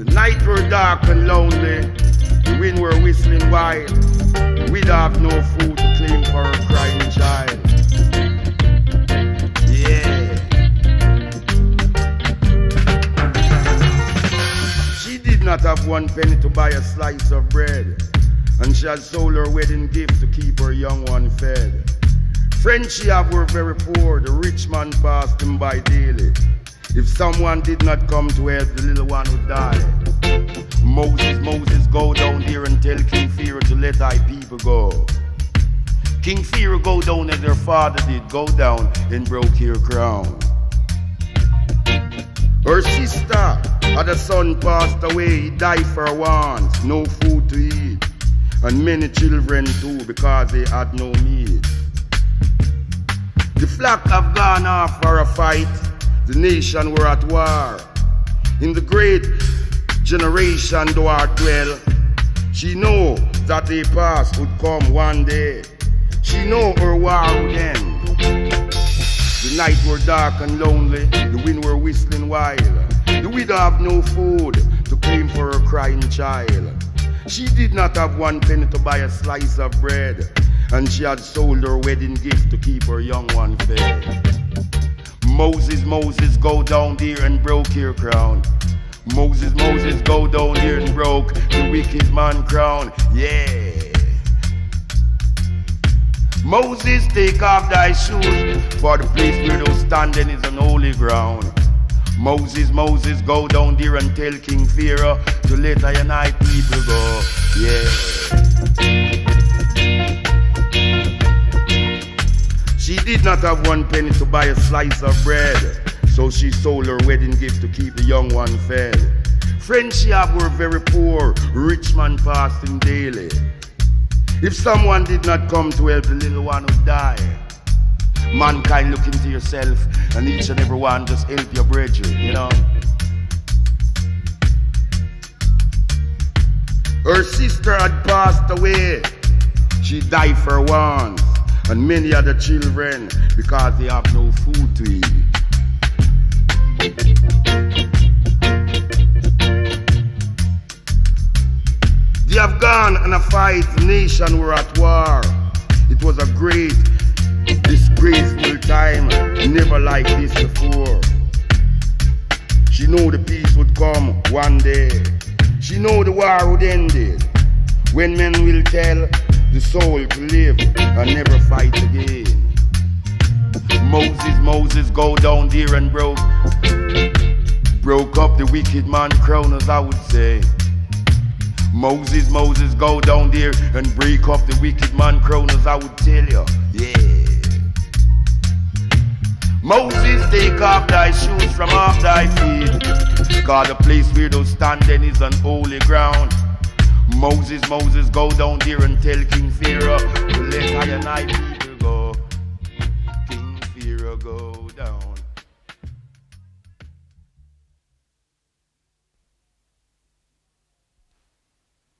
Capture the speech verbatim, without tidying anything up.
The night were dark and lonely, the wind were whistling wild. We'd have no food to claim for a crying child. Yeah. She did not have one penny to buy a slice of bread, and she had sold her wedding gift to keep her young one fed. Friends she have were very poor, the rich man passed him by daily. If someone did not come to help, the little one would die. Moses, Moses, go down there and tell King Pharaoh to let thy people go. King Pharaoh go down as their father did, go down and broke her crown. Her sister had a son passed away, he died for want, no food to eat, and many children too because they had no meat. The flock have gone off for a fight, the nation were at war. In the great generation thou art dwell, she know that a past would come one day. She know her war would end. The night were dark and lonely, the wind were whistling wild. The widow have no food to claim for her crying child. She did not have one penny to buy a slice of bread, and she had sold her wedding gift to keep her young one fed. Moses, Moses, go down there and broke her crown. Moses, Moses, go down there and broke the wicked man crown. Yeah. Moses, take off thy shoes, for the place where thou standing is an holy ground. Moses, Moses, go down there and tell King Pharaoh to let I and I people go. Yeah. She did not have one penny to buy a slice of bread, so she sold her wedding gift to keep the young one fed. Friends she have were very poor, rich man passed him daily. If someone did not come to help, the little one would die. Mankind, look into yourself, and each and every one just help your brethren, you know. Her sister had passed away, she died for want, and many other children because they have no food to eat. They have gone in a fight, the nation were at war. It was a great, disgraceful time, never like this before. She knew the peace would come one day. She knew the war would end it, when men will tell the soul to live and never fight again. Moses, Moses, go down there and broke, broke up the wicked man crown, as I would say. Moses, Moses, go down there and break up the wicked man crown, as I would tell you. Yeah. Moses, take off thy shoes from off thy feet, cause the place where thou standing is on holy ground. Moses, Moses, go down there and tell King Pharaoh to let I and I people go. King Pharaoh go down.